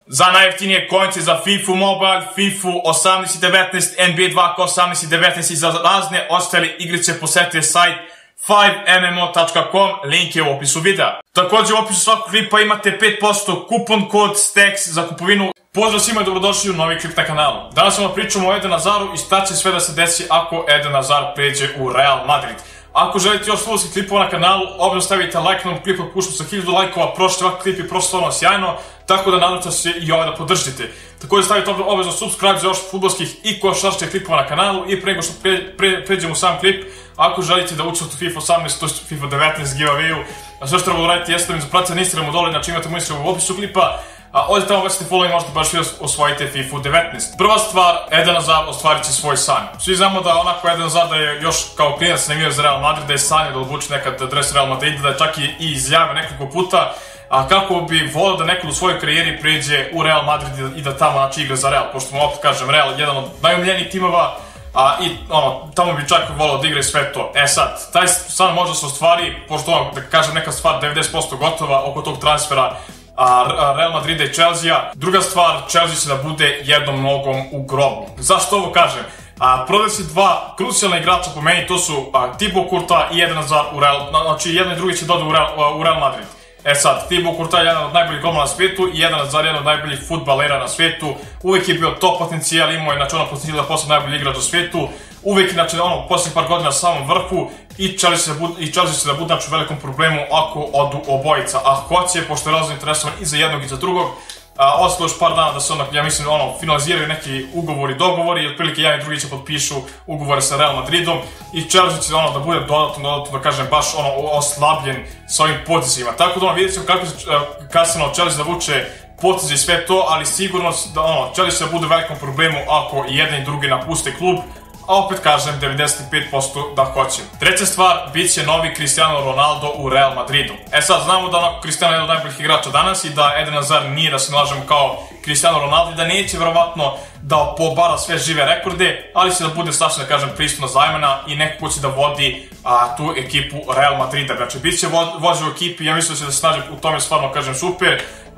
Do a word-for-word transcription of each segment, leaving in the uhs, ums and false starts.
Za najjeftinije konice za FIFA Mobile, FIFA osamnaest i devetnaest, N B A dva K osamnaest i devetnaest i za razne ostale igrice posetite sajt five m m o tačka com, link je u opisu videa. Također u opisu svakog klipa imate pet posto kupon kod STEX za kupovinu. Pozdrav svima i dobrodošli u novi klip na kanalu. Danas vam pričamo o Eden Hazaru i šta će sve da se desi ako Eden Hazard pređe u Real Madrid. Ako želite još fudbalskih klipova na kanalu, obavezno stavite like na ovom klipu, pušimo sa hiljadu lajkova, prošli ovakav klip je prošlo stvarno sjajno, tako da nadam se i ovaj da podržite. Također stavite obavezno subscribe za još fudbalskih i košarkaških klipova na kanalu i pre nego što pređemo u sam klip, ako želite da učite u FIFA osamnaest, to je FIFA devetnaest giveawayu, sve što treba uraditi jeste da mi zapratite na Instagramu dole, znači imate moj Instagram u opisu klipa. A ovdje tamo bacite follow i možete baš vi osvojite FIFA devetnaest. Prva stvar, Eden Hazard ostvarit će svoj san. Svi znamo da onako Eden Hazard da je još kao klinac najmio za Real Madrid, da je sanja da obuče nekad dres Real Madrid, da je čak i izjavio nekoliko puta a kako bi volio da nekad u svojoj karijeri pređe u Real Madrid i da tamo znači igra za Real, pošto mu opet kažem Real jedan od najomiljenijih timova. A i ono, tamo bi čak volao da igra i sve to. E sad, taj san može se ostvari, pošto ono, da kažem neka stvar devedeset posto gotova oko tog transfera Real Madrida i Chelsea. Druga stvar, Chelsea će da bude jednom nogom u grobu. Zašto ovo kažem? Prodaju se dva krucijalna igrača po meni, to su Thibaut Courtois i Eden Hazard u Real, znači jedan i drugi će dođu u Real Madrid. E sad, Thibaut Courtois je jedan od najboljih golmana na svijetu i Eden Hazard je jedan od najboljih fudbalera na svijetu. Uvijek je bio top potencijal, imao je znači ono potencijal da postane najbolji igrač na svijetu. Uvijek je znači ono posljednjih par godina na samom vrhu i Chelsea će da bude znači u velikom problemu ako odu obojica. A hoće, pošto je razno interesovan i za jednog i za drugog. Ostalo još par dana da se onda, ja mislim, ono, finaliziraju neki ugovori, dogovori i otprilike jedan i drugi će potpišu ugovore sa Real Madridom i Chelsea će ono da bude dodatno, dodatno da kažem, baš ono oslabljen sa ovim potezima. Tako da ono, vidjet ćemo kako će kasno Chelsea da vuče poteze i sve to, ali sigurno da ono, Chelsea da bude u velikom problemu ako i jedan i drugi napuste klub. A opet kažem, devedeset pet posto da hoće. Treća stvar, bit će novi Cristiano Ronaldo u Real Madridu. E sad, znamo da onako Cristiano je jedan od najboljih igrača danas i da Eden Hazard nije, da se ne lažemo, kao Cristiano Ronaldo i da neće verovatno da pobara sve žive rekorde, ali će da bude strašno, da kažem, pristojna zajmana i neko ko će da vodi tu ekipu Real Madrida. Znači, bit će vođa u ekipi, ja mislim da će da se snađe u tome stvarno, kažem, super.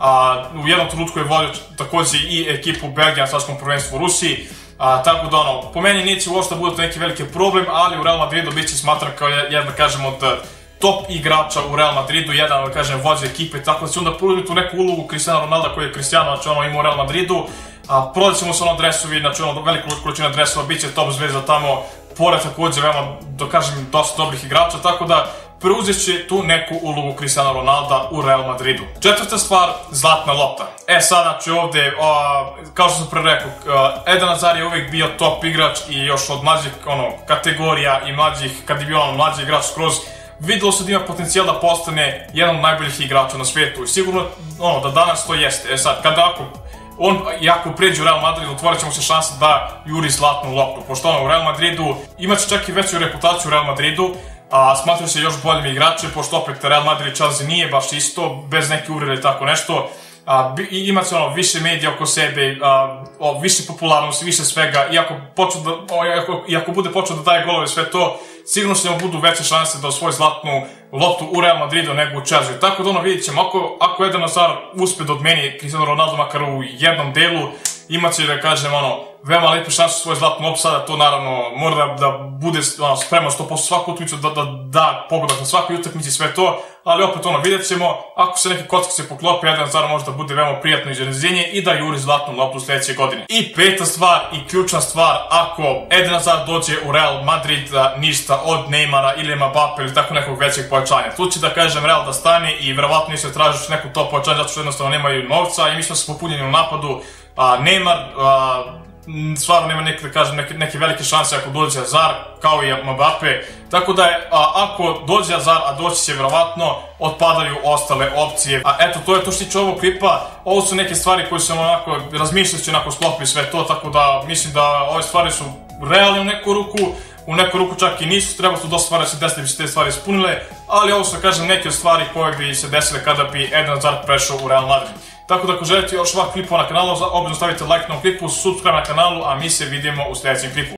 U jednom trenutku je vodio također i ekipu Belgije na svjetskom prvenstvu u Rusiji. Tako da ono, po meni neće uopšte da bude to neki veliki problem, ali u Real Madridu bit će smatran kao jedan, da kažem, od top igrača u Real Madridu, jedan, da kažem, vođa ekipe, tako da će onda preuzeti tu neku ulogu Cristiano Ronalda koji je Cristiano, znači ono ima u Real Madridu. Prodat ćemo se ono dresovi, znači ono veliku količina dresova, bit će top zvezda tamo, pored također veoma, da kažem, dosta dobrih igrača, tako da preuzet će tu neku ulogu Cristiano Ronalda u Real Madridu. Četvrta stvar, zlatna lopta. E sad, znači ovde, kao što sam pre rekao, Eden Hazard je uvijek bio top igrač i još od mlađih kategorija i mlađih, kad je bio ono mlađi igrač skroz, videlo se da ima potencijal da postane jedan od najboljih igrača na svijetu i sigurno ono da danas to jeste. E sad, kada ako on, jako pređe u Real Madrid, otvorit ćemo se šanse da juri zlatnu loptu, pošto ono u Real Madridu imaće čak i veću reputaciju u Real Madridu, a smatraju se još boljim igračem, pošto opet Real Madrid i Chelsea nije baš isto, bez neke uvrede ili tako nešto. Imaće ono više medija oko sebe, više popularnosti, više svega, i ako bude počeo da daje golove sve to, sigurno će mu budu veće šanse da osvoji zlatnu loptu u Real Madridu nego u Chelsea. Tako da ono vidjet ćemo, ako Eden Hazard uspe da odmeni Cristiano Ronaldo makar u jednom delu, imaće, da kažem, ono, veoma lepe šanse svoje zlatnu loptu, sada to naravno mora da bude spreman sto posto svaku utakmicu, da da pogodak na svakoj utakmici sve to, ali opet ono, vidjet ćemo, ako se neki kocka se poklopi, Eden Hazard može da bude veoma prijatno iznenađenje i da juri zlatnu loptu sljedeće godine. I peta stvar i ključna stvar, ako Eden Hazard dođe u Real Madrid, ništa od Neymara ili Mbappe ili tako nekog većeg pojačanja. Tu će, da kažem, Real da stane i verovatno neće tražiti neku top pojačanja zato što jednostavno nemaju novca i mislim da su popunjeni u napadu. Neymar stvarno nema neke, da kažem, neke velike šanse ako dođe Hazard, kao i Mbappe, tako da je, ako dođe Hazard, a doći će verovatno, otpadaju ostale opcije. A eto, to je to što tiče ovog klipa, ovo su neke stvari koje sam onako razmišljajući onako sklopio sve to, tako da mislim da ove stvari su realne u neku ruku, u neku ruku čak i nisu, treba su dosta stvari da se desile bi se te stvari ispunile, ali ovo su, kažem, neke stvari koje bi se desile kada bi Eden Hazard prešao u Real Madrid. Tako da ako želite još ovak klipova na kanalu, obavezno stavite like na ovom klipu, subscribe na kanalu, a mi se vidimo u sljedećem klipu.